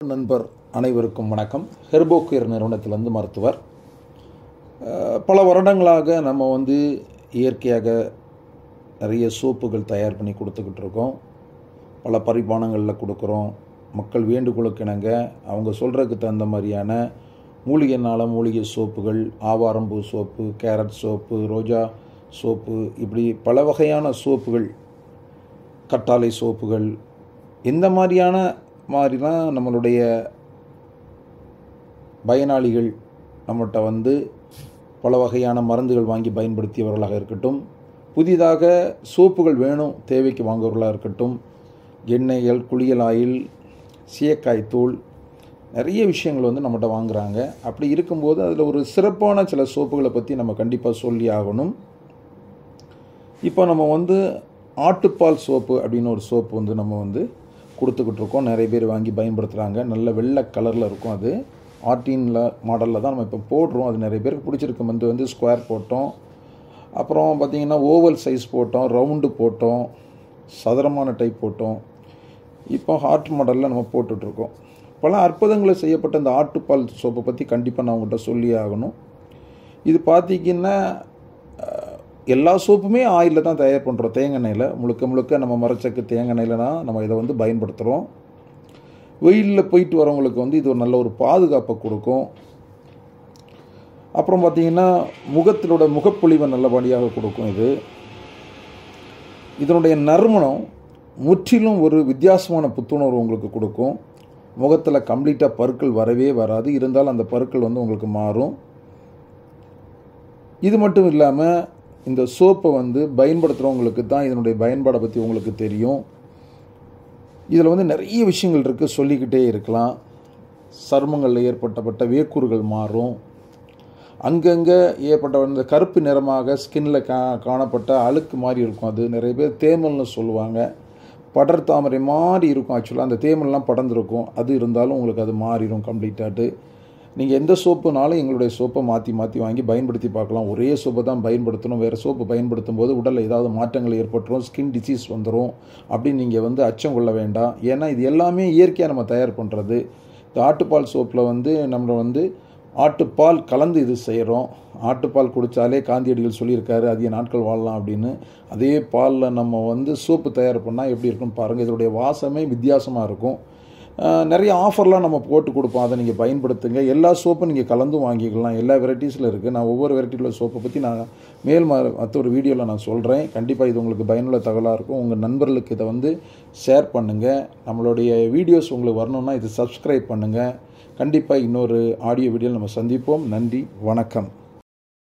நண்பர் அனைவருக்கும் வணக்கம். ஹெர்போகேர் நிறுவனத்திலிருந்து மருத்துவர். பல வருடங்களாக நம்ம இயற்கையாக நிறைய சோப்புகள் தயார் பண்ணி கொடுத்துக்கிட்டு இருக்கோம். பல பரிமாணங்களில் கொடுக்குறோம். மக்கள் வேண்டுகோளுக்கு இணங்க அவங்க சொல்கிறதுக்கு தகுந்த மாதிரியான மூலிகை சோப்புகள், ஆவாரம்பூ சோப்பு, கேரட் சோப்பு, ரோஜா சோப்பு, இப்படி பல வகையான சோப்புகள், கற்றாழை சோப்புகள், இந்த மாதிரிலாம் நம்மளுடைய பயனாளிகள் நம்மகிட்ட பல வகையான மருந்துகள் வாங்கி பயன்படுத்தியவர்களாக இருக்கட்டும், புதிதாக சோப்புகள் வேணும் தேவைக்கு வாங்குவவர்களாக இருக்கட்டும், எண்ணெய்கள், குளியல் ஆயில், சீயக்காய் தூள், நிறைய விஷயங்கள் நம்மகிட்ட வாங்குகிறாங்க. அப்படி இருக்கும்போது அதில் ஒரு சிறப்பான சில சோப்புகளை பற்றி நம்ம கண்டிப்பாக சொல்லி ஆகணும். இப்போ நம்ம ஆட்டுப்பால் சோப்பு அப்படின்னு ஒரு சோப்பு நம்ம கொடுத்துக்கிட்டு இருக்கோம். நிறைய பேர் வாங்கி பயன்படுத்துகிறாங்க. நல்ல வெள்ளை கலரில் இருக்கும். அது ஆர்டின்ல மாடலில் தான் நம்ம இப்போ போடுறோம். அது நிறைய பேருக்கு பிடிச்சிருக்கு. ஸ்கொயர் போட்டோம், அப்புறம் பார்த்திங்கன்னா ஓவல் சைஸ் போட்டோம், ரவுண்டு போட்டோம், சதுரமான டைப் போட்டோம். இப்போ ஹார்ட் மாடலில் நம்ம போட்டுட்ருக்கோம். பல அற்புதங்களை செய்யப்பட்ட இந்த ஆட்டுப்பால் சோப்பை பற்றி கண்டிப்பாக நான் உங்கள்கிட்ட சொல்லி ஆகணும். இது பார்த்திங்கன்னா எல்லா சோப்புமே ஆயிலில் தான் தயார் பண்ணுறோம். தேங்காய் எண்ணெயில் முழுக்க நம்ம மரச்சக்கு தேங்காய் எண்ணெயில் தான் நம்ம இதை பயன்படுத்துகிறோம். வெயிலில் போயிட்டு வரவங்களுக்கு இது ஒரு நல்ல ஒரு பாதுகாப்பை கொடுக்கும். அப்புறம் பார்த்திங்கன்னா முகப்பொலிவை நல்லபடியாக கொடுக்கும். இதனுடைய நறுமணம் முற்றிலும் ஒரு வித்தியாசமான புத்துணர்வு உங்களுக்கு கொடுக்கும். முகத்தில் கம்ப்ளீட்டாக பருக்கள் வரவே வராது. இருந்தாலும் அந்த பருக்கள் உங்களுக்கு மாறும். இது மட்டும் இல்லாமல் இந்த சோப்பை பயன்படுத்துகிறவங்களுக்கு தான் இதனுடைய பயன்பாடை பற்றி உங்களுக்கு தெரியும். இதில் நிறைய விஷயங்கள் இருக்குது, சொல்லிக்கிட்டே இருக்கலாம். சருமங்களில் ஏற்பட்ட வேக்கூறுகள் மாறும். அங்கங்கே ஏற்பட்ட இந்த கருப்பு நிறமாக ஸ்கின்னில் காணப்பட்ட அழுக்கு மாதிரி இருக்கும். அது நிறைய பேர் தேமல்னு சொல்லுவாங்க. படர் தாமரை மாதிரி இருக்கும். ஆக்சுவலாக அந்த தேமல்லாம் படர்ந்துருக்கும். அது இருந்தாலும் உங்களுக்கு அது மாறிடும் கம்ப்ளீட்டாட்டு. நீங்கள் எந்த சோப்புனாலும் எங்களுடைய சோப்பை மாற்றி வாங்கி பயன்படுத்தி பார்க்கலாம். ஒரே சோப்பை தான் பயன்படுத்தணும். வேறு சோப்பு பயன்படுத்தும் போது உடலில் ஏதாவது மாற்றங்கள் ஏற்பட்டுரும், ஸ்கின் டிசீஸ் வந்துடும் அப்படின்னு நீங்கள் அச்சம் கொள்ள வேண்டாம். ஏன்னா இது எல்லாமே இயற்கையாக நம்ம தயார் பண்ணுறது. இந்த ஆட்டுப்பால் சோப்பில் நம்ம ஆட்டுப்பால் கலந்து இது செய்கிறோம். ஆட்டுப்பால் குடித்தாலே காந்தியடிகள் சொல்லியிருக்காரு அதிக நாட்கள் வாழலாம் அப்படின்னு. அதே பாலில் நம்ம சோப்பு தயார் பண்ணால் எப்படி இருக்குன்னு பாருங்கள். இதனுடைய வாசமே வித்தியாசமாக இருக்கும். நிறைய ஆஃபர்லாம் நம்ம போட்டு கொடுப்போம். அதை நீங்கள் பயன்படுத்துங்க. எல்லா சோப்பும் நீங்கள் கலந்தும் வாங்கிக்கலாம். எல்லா வெரைட்டிஸில் இருக்குது. நான் ஒவ்வொரு வெரைட்டியில் சோப்பை பற்றி நான் மற்ற ஒரு வீடியோவில் நான் சொல்கிறேன். கண்டிப்பாக இது உங்களுக்கு பயனுள்ள தகவலாக இருக்கும். உங்கள் நண்பர்களுக்கு இதை ஷேர் பண்ணுங்கள். நம்மளுடைய வீடியோஸ் உங்களுக்கு வரணுன்னா இது சப்ஸ்கிரைப் பண்ணுங்கள். கண்டிப்பாக இன்னொரு ஆடியோ வீடியோவில் நம்ம சந்திப்போம். நன்றி, வணக்கம்.